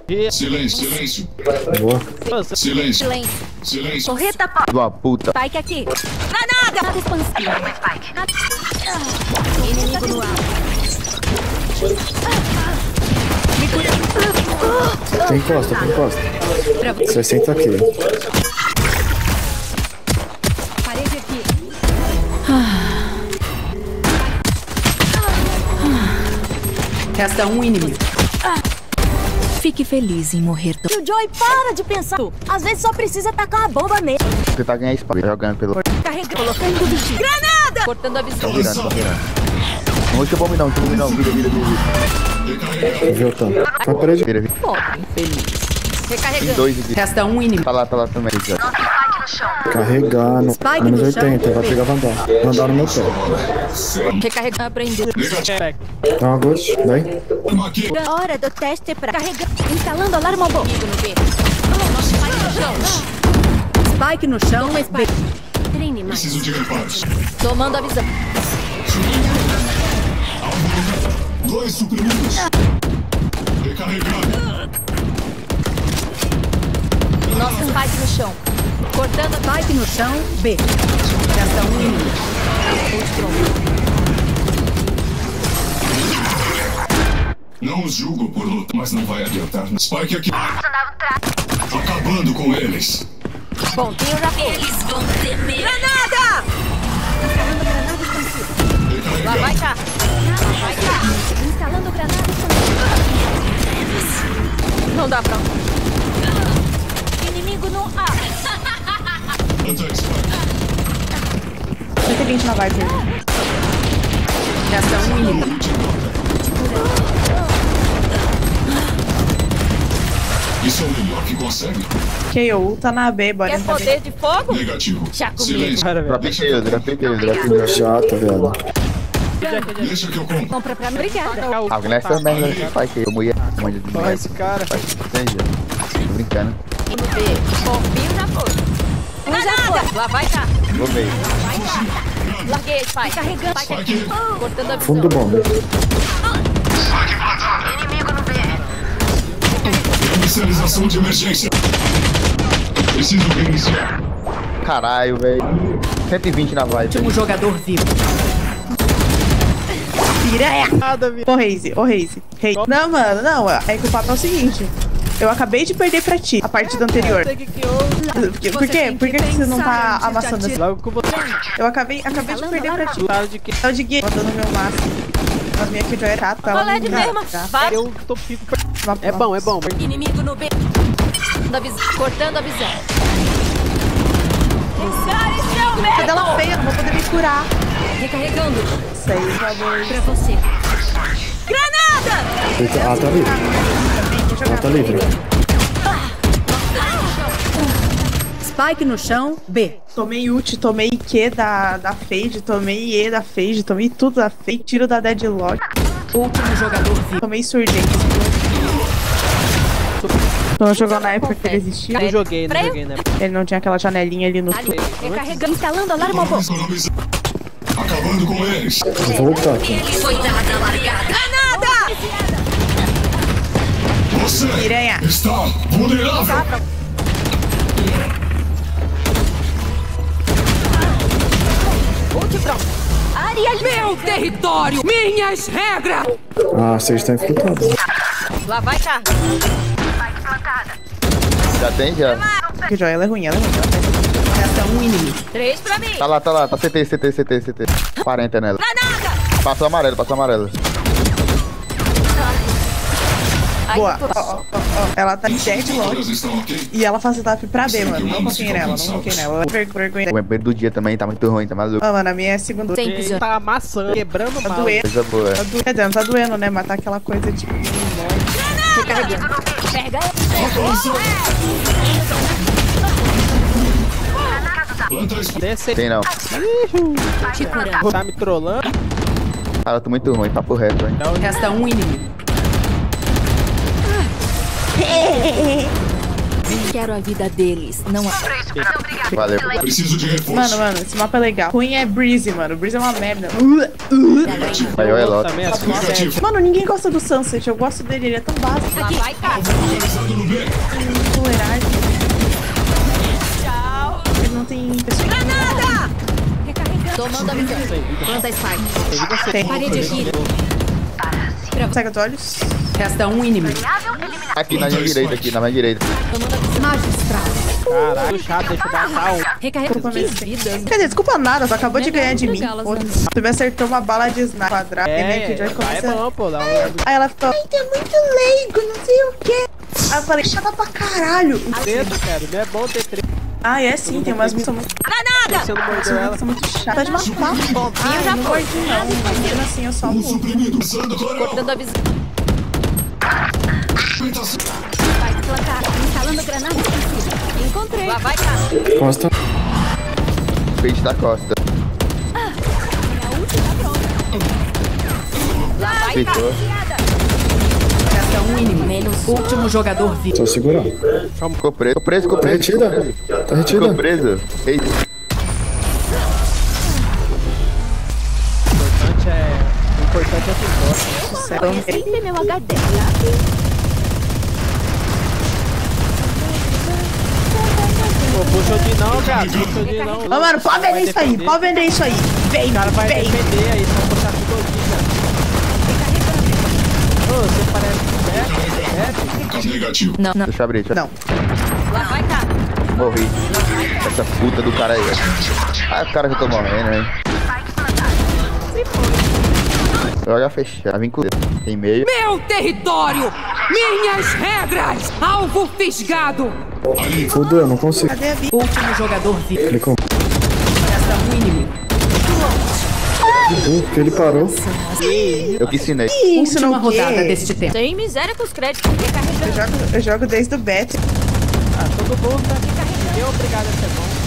Silêncio, silêncio. Boa. Silêncio. Silêncio. Silêncio. Torreta pá. Tua puta. Spike aqui. Granada! Nada expansiva. Spike. Inimigo no ar. Me cura. Tem encosta, tem encosta. 60 aqui. Parede aqui. Resta um inimigo. Fique feliz em morrer. O Joey, para de pensar. Às vezes só precisa tacar uma bomba nele. Tentar ganhar espaço. Jogando pelo. Carregando. Colocando o bichinho. Granada! Cortando a visão. Tô virando, tô virando. Não deixa bomba não, deixa bomba não. Vira, vira, vira. Viu, Tom? Tá parede. Vira, vira. Pobre, infeliz. Tem Recarregando. 2 aqui. Resta um inimigo. Tá lá também. Carregar no Spike menos no chão. 80, vai pegar Vandal. Vandal no meu pé. Recarregando. Aprendendo. Dá uma ghost, vem. Hora do teste pra carregar. Instalando alarme bom. Inimigo no B. Spike no chão. Spike no chão. B. Treine mais. Preciso de reparos. Tomando a visão. 2 suprimidos. Recarregado. Nosso Spike no chão. Cortando a Spike no chão. B. Resta um inimigo. Não os julgo por luta, mas não vai adiantar. Spike aqui. Acabando com eles. pontinho já foi. Eles vão temer. Granada! Instalando granada expansiva. Lá vai cá. Vai cá. Instalando granada expansiva. Não dá pra... Inimigo no ar. Anti-Spike. 120 na Viper. Resta um inimigo. Isso é o melhor que consegue. KO, tá na B, bora Quer entrar poder de fogo? Negativo. Já comigo. Silêncio. Dropei ele, dropei ele, dropei ele. Chato, velho. Deixa que eu compro. Compra pra mim. Obrigada. Alguém nessa também, né? Spike. Eu morri. Mãe de Olha esse cara. Tô brincando. No B. Bombinho já foi. Granada! Lá vai cá. Vou ver. Vai cá. Larguei, pai. Carregando. Spike aqui. Cortando a visão. Fundo do bomba. Inimigo no B. Inicialização de emergência. Preciso reiniciar. Caralho, velho. 120 na vibe. Último jogador vivo. Nada, ô Raze, ô Raze. Não, mano, não. É que o papo é o seguinte. Eu acabei de perder pra ti a partida anterior. Por quê? Por que você não tá amassando assim? Logo com você. Eu acabei de perder pra ti. Claro de que É o de guia, mandando meu máximo. As minhas que já é chato, ela Colé de não mesmo. tá. Vai. eu tô pico. É bom, é bom. Inimigo no B. Cortando a visão. Cadê ela feia? Não vou poder me curar. Recarregando. Isso aí, por favor. Pra você. Granada! Ah, tá livre. Ah, tá livre. Spike no chão. B. Tomei ult, tomei Q da Fade, tomei E da Fade, tomei tudo da Fade, tiro da Deadlock, Último jogador vivo. tomei surgente. Tô jogando na época que ele existia. Não joguei, né? Ele não tinha aquela janelinha ali no Ali. Recarregando. Instalando alarme bom. Economizando. Acabando com eles. Vou voltar aqui. Foi dada a largada. Granada! Você Piranha. está vulnerável. Ult pronto. Área meu território. Minhas regras. Ah, vocês estão infiltrados. Lá vai cá. Já tem, já. Que joia, ela é ruim, ela é ruim. Resta um inimigo. 3 pra mim. Tá lá. Tá CT. 40 nela. Granada! Passou amarelo. Aí, Boa. tô- Ó. Ela tá de Deadlock Todas estão ok? e ela faz tap pra B, mano. Não confiei nela, não confiei nela. Vergonha. O MP do dia também tá muito ruim, tá maluco. Ó, mano, a minha é segunda. Sem Ele visão. tá amassando, quebrando Tá mal. doendo. Coisa boa. Tá doendo, não tá doendo, né? Matar aquela coisa tipo. Recarregando. Pega. Planta Spike. Desce. Tem não. Te curando. Tá me trollando. Cara, eu tô muito ruim, papo reto, hein. Resta um inimigo. Quero a vida deles, não a... Valeu. Preciso de reforço. Mano, esse mapa é legal. Ruim é Breeze, mano. Breeze é uma merda. Aí, olha lá. Também assim, sério. Mano, ninguém gosta do Sunset. Eu gosto dele, ele é tão básico. Lá vai, cara. Tolerante. Tchau. Ele não tem pessoa. Granada! Recarregando. Tomando a visão. Planta Spike. Tem. Parede aqui. Cega os olhos. Resta um inimigo. Aqui na minha direita, aqui na minha direita. Tomando a visão. Magistrado. Caralho, chato, deixa eu matar um. Recarregando. Que vida. Quer dizer, desculpa nada, tu acabou de ganhar de mim. Legal, Foda-se. Tu me acertou uma bala de sniper quadrada. E meio que o Joy É começa. bom, pô, dá um... Aí ela ficou, ai, tu é muito leigo, não sei o quê. Aí eu falei, chata pra caralho. Dedo, cara, não é bom ter três. Ah, é sim, tem umas missões muito Granada! Você não mordeu ela. são muito chatas de matar. Ah, já não foi. mordi não. Mesmo assim, eu só morro. Cortando a visão. Vai plantar. Instalando granada defensiva. Encontrei. Lá vai, cara. Costa. Frente da costa. Lá vai, Ficou. Resta um inimigo. Menos Último jogador vivo. Tô segurando. Ficou preso. Ficou preso, ficou Tá preso. retida? Tá retida? Ficou preso. Eita. O importante é que gosta. Sempre meu HD. Pô, puxa de não, cara. Puxa de não. Ô, mano, pode vender isso aí. Pode vender isso aí. Vem, O cara vai vem. defender aí, só puxar tudo aqui, cara. Ô, você parece certo? Negativo. Não, não. Deixa eu abrir, deixa eu... Não. Lá vai, cara. Morri. Essa puta do cara aí. Ah, os caras já estão morrendo, hein? Olha fechar, vem com o dedo. Tem meio. Meu território! Minhas regras! Alvo fisgado! Fudeu, não consigo. Cadê a vida? Último jogador vivo. Clicou. Resta um inimigo. Que ele parou. Eu que ensinei. Isso Última não rodada quê? deste tempo. Tem miséria com os créditos. Recarregando. Eu jogo desde o bet. Ah, todo mundo tá aqui. Eu obrigado a ser bom.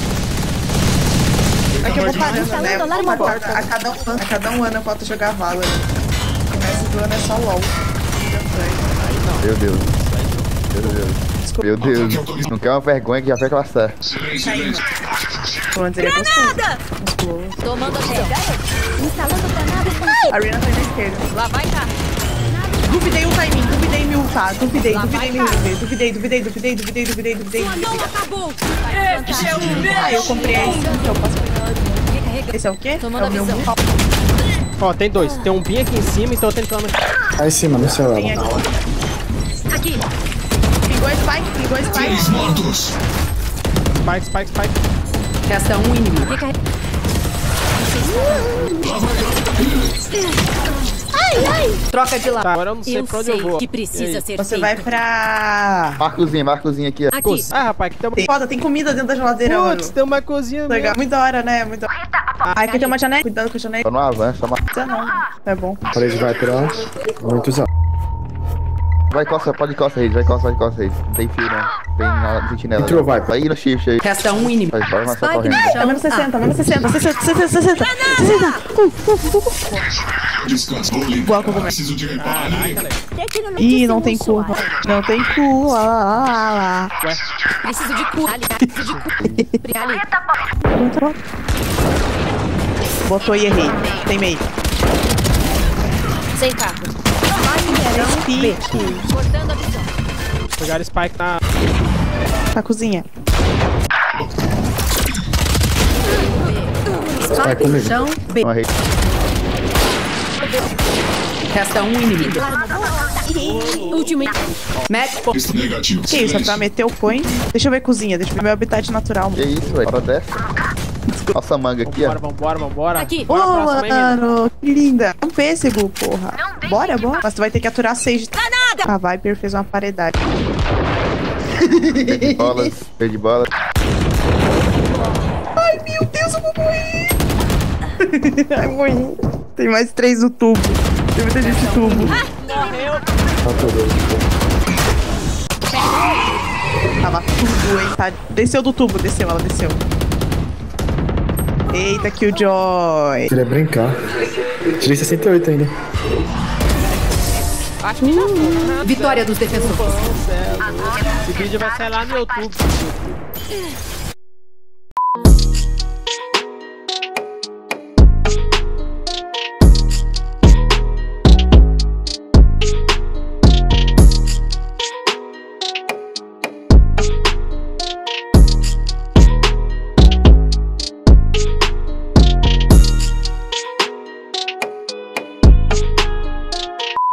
É que eu vou parando, Instalando né? alarme A bota. cada um ano eu volto a jogar Valorant. O resto do ano é só LOL. Meu Deus. Meu Deus. Meu Deus. Não quer uma vergonha que já foi aquela certa. Vou dizer, é gostoso. Granada! Tomando a visão. Instalando granada. A Arena tá na esquerda. Lá vai, cara. Duvidei um timing, duvidei me ultar. Duvidei Lá me vai, duvidei. Não acabou. Ah, eu comprei esse, então eu posso pegar. Recarregando. Esse é o quê? Tomando É a o meu visão. Ó, tem dois. Tem um bin aqui em cima, então eu tentando. Aí em cima, no céu. Tem aqui. Aqui. Pingou Spike. Três mortos. Spike. Resta um inimigo. Recarregando. Troca de lado. Tá, agora eu não sei Eu pra onde eu sei vou. que precisa ser Você feito. vai pra... Marcozinho aqui, ó. Aqui. Ah, rapaz, aqui tem uma... Foda, tem comida dentro da geladeira, mano. Putz, tem uma cozinha Legal. mesmo. Muito da hora, né? Muito da hora. Ah, aqui tem uma janela. Cuidado com a janela. Só no avanço, só uma... Não, é bom. Parede vai pra muitos anos. Vai costa, pode costa aí, vai costa aí. Não tem fio, não. Tem nada, não tem chinela. Entrou, não. vai. Aí no shift aí. Resta um inimigo. Vai avançar Spike correndo. no Tá chão. menos 60, A. menos 60. Descanso. Vou limpar. Boa, cogumelo. Preciso de reparo ali. Ih, não tem cu. Não tem cu. Lá. Preciso de cu. Ali. Preciso de cu. Ali. Botou e errei. Tem meio. Sem carro. Cortando a visão. Pegaram Spike na... Na cozinha. Vai Spike no comigo. chão. B. Uma rede. Resta um inimigo. Último. Match point. Está negativo. Que isso? É pra meter o point? Deixa eu ver cozinha. Deixa eu ver meu habitat natural. Que isso, velho? Hora dessa. Nossa manga aqui, ó. Vambora. Aqui. Ô, Bora, próxima aí, menina. mano. Que linda. Um pêssego, porra. Bora. Mas tu vai ter que aturar 6 de... A Viper fez uma paredade. Verde bolas. Ai, meu Deus, eu vou morrer. Ai, morri. Tem mais 3 no tubo. Tem muita gente no tubo. Tá tudo. Tava tudo, hein? Tá... Desceu do tubo, ela desceu. Eita, Killjoy. Queria brincar. Tirei 68 ainda. Acho que já foi, né? Vitória dos defensores. Esse vídeo vai sair lá no YouTube.